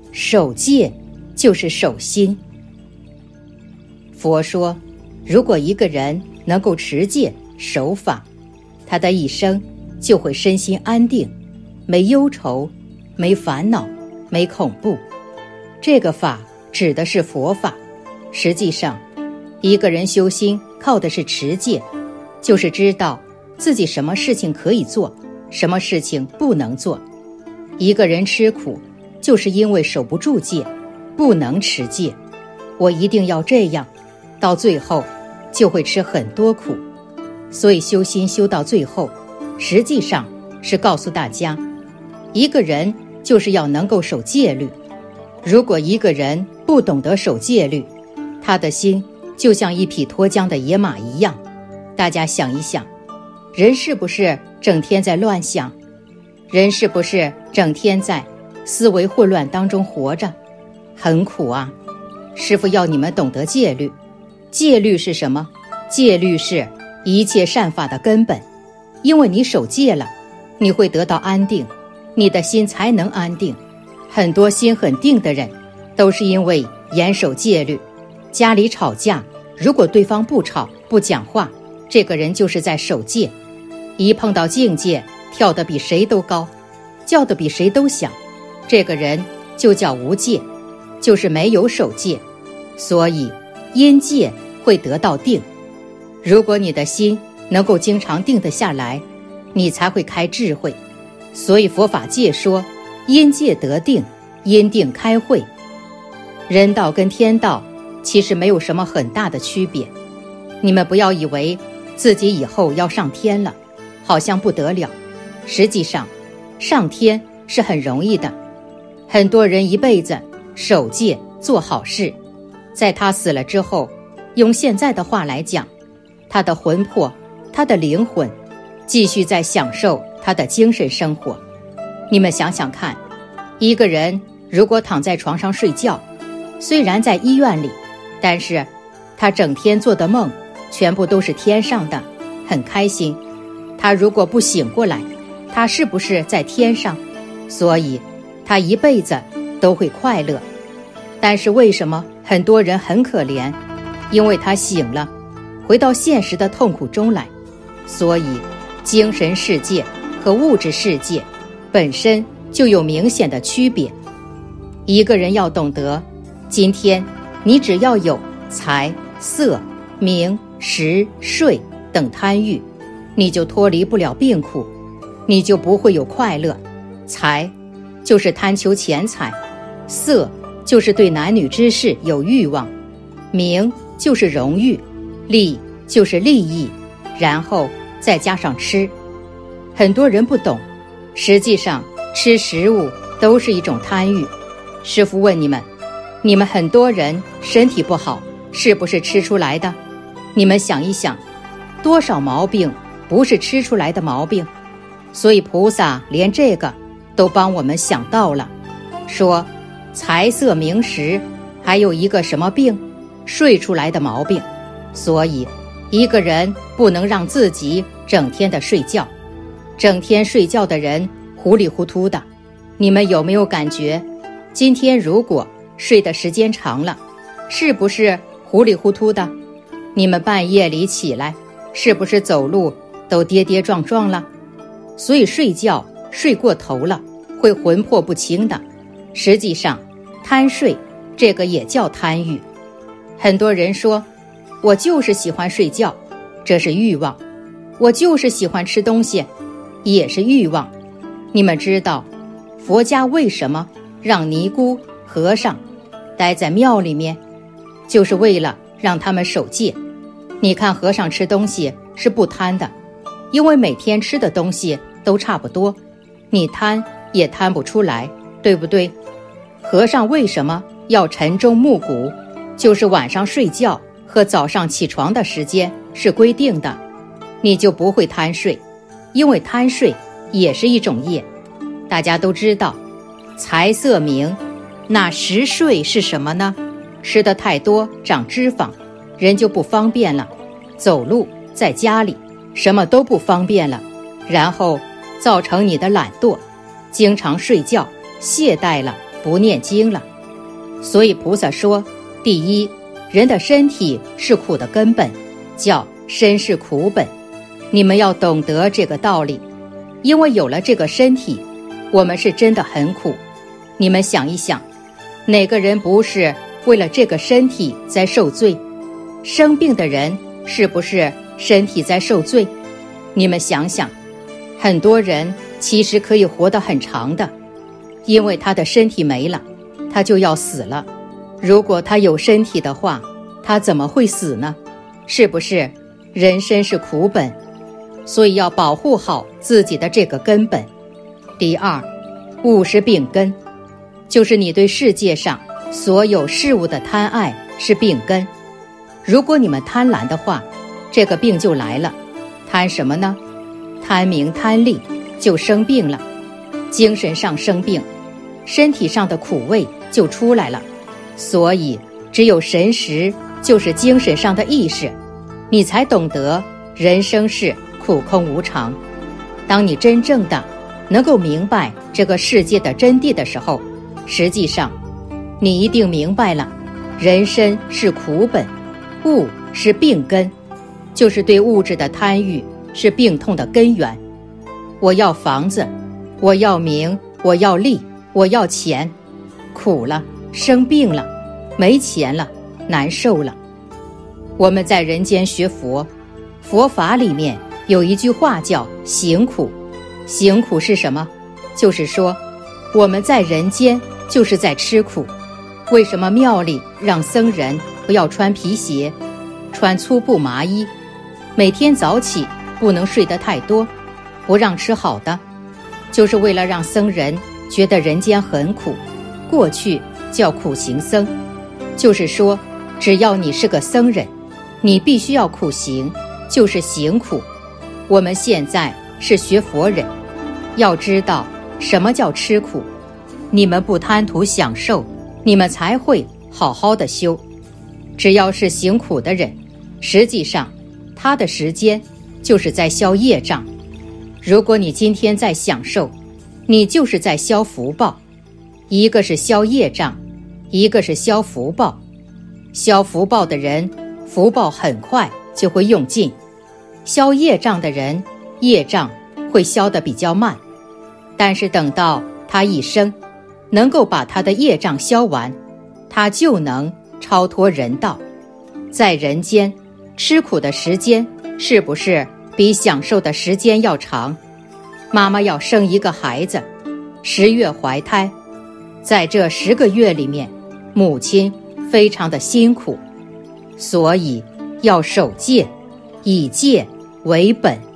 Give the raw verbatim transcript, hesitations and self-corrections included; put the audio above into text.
守戒就是守心。佛说，如果一个人能够持戒守法，他的一生就会身心安定，没忧愁，没烦恼，没恐怖。这个法指的是佛法。实际上，一个人修心靠的是持戒，就是知道自己什么事情可以做，什么事情不能做。一个人吃苦，就是因为守不住戒，不能持戒。我一定要这样，到最后就会吃很多苦。所以修心修到最后，实际上是告诉大家，一个人就是要能够守戒律。如果一个人不懂得守戒律，他的心就像一匹脱缰的野马一样。大家想一想，人是不是整天在乱想？人是不是整天在思维混乱当中活着？很苦啊！师父要你们懂得戒律。戒律是什么？戒律是一切善法的根本。因为你守戒了，你会得到安定，你的心才能安定。很多心很定的人，都是因为严守戒律。家里吵架，如果对方不吵不讲话，这个人就是在守戒。一碰到境界，跳得比谁都高，叫得比谁都响，这个人就叫无戒，就是没有守戒。所以因戒会得到定。如果你的心能够经常定得下来，你才会开智慧。所以佛法界说，因戒得定，因定开慧。人道跟天道其实没有什么很大的区别。你们不要以为自己以后要上天了，好像不得了。实际上，上天是很容易的。很多人一辈子守戒做好事，在他死了之后，用现在的话来讲，他的魂魄，他的灵魂继续在享受他的精神生活。你们想想看，一个人如果躺在床上睡觉，虽然在医院里，但是他整天做的梦全部都是天上的，很开心。他如果不醒过来，他是不是在天上？所以他一辈子都会快乐。但是为什么很多人很可怜？因为他醒了，回到现实的痛苦中来。所以精神世界和物质世界本身就有明显的区别。一个人要懂得，今天你只要有财、色、名、食、睡等贪欲，你就脱离不了病苦，你就不会有快乐。财就是贪求钱财，色就是对男女之事有欲望，名就是荣誉，利就是利益，然后再加上吃。很多人不懂，实际上吃食物都是一种贪欲。师父问你们，你们很多人身体不好，是不是吃出来的？你们想一想，多少毛病不是吃出来的毛病？所以菩萨连这个都帮我们想到了，说财色名食还有一个什么病？睡出来的毛病。所以一个人不能让自己整天的睡觉。整天睡觉的人糊里糊涂的。你们有没有感觉，今天如果睡的时间长了，是不是糊里糊涂的？你们半夜里起来，是不是走路都跌跌撞撞了？所以睡觉睡过头了，会魂魄不清的。实际上贪睡这个也叫贪欲。很多人说，我就是喜欢睡觉，这是欲望。我就是喜欢吃东西，也是欲望。你们知道佛家为什么让尼姑和尚待在庙里面？就是为了让他们守戒。你看和尚吃东西是不贪的，因为每天吃的东西都差不多，你贪也贪不出来，对不对？和尚为什么要晨钟暮鼓？就是晚上睡觉和早上起床的时间是规定的，你就不会贪睡。因为贪睡也是一种业。大家都知道财色名，那食睡是什么呢？吃得太多长脂肪，人就不方便了，走路在家里什么都不方便了，然后造成你的懒惰，经常睡觉懈怠了， 不念经了。所以菩萨说，第一，人的身体是苦的根本，叫身是苦本。你们要懂得这个道理，因为有了这个身体，我们是真的很苦。你们想一想，哪个人不是为了这个身体在受罪？生病的人是不是身体在受罪？你们想想，很多人其实可以活得很长的，因为他的身体没了，他就要死了。如果他有身体的话，他怎么会死呢？是不是人身是苦本？所以要保护好自己的这个根本。第二，物是病根，就是你对世界上所有事物的贪爱是病根。如果你们贪婪的话，这个病就来了。贪什么呢？贪名贪利，就生病了。精神上生病，身体上的苦味就出来了。所以只有神识，就是精神上的意识，你才懂得人生是苦空无常。当你真正的能够明白这个世界的真谛的时候，实际上你一定明白了，人身是苦本，物是病根，就是对物质的贪欲是病痛的根源。我要房子，我要名，我要利，我要钱，苦了，生病了，没钱了，难受了。我们在人间学佛，佛法里面有一句话叫行苦。行苦是什么？就是说我们在人间就是在吃苦。为什么庙里让僧人不要穿皮鞋，穿粗布麻衣，每天早起不能睡得太多，不让吃好的？就是为了让僧人觉得人间很苦，过去叫苦行僧，就是说只要你是个僧人，你必须要苦行，就是行苦。我们现在是学佛人，要知道什么叫吃苦。你们不贪图享受，你们才会好好的修。只要是行苦的人，实际上他的时间就是在消业障。如果你今天在享受，你就是在消福报。一个是消业障，一个是消福报。消福报的人，福报很快就会用尽；消业障的人，业障会消得比较慢。但是等到他一生能够把他的业障消完，他就能超脱人道。在人间吃苦的时间是不是比享受的时间要长？妈妈要生一个孩子，十月怀胎，在这十个月里面，母亲非常的辛苦，所以要守戒，以戒为本。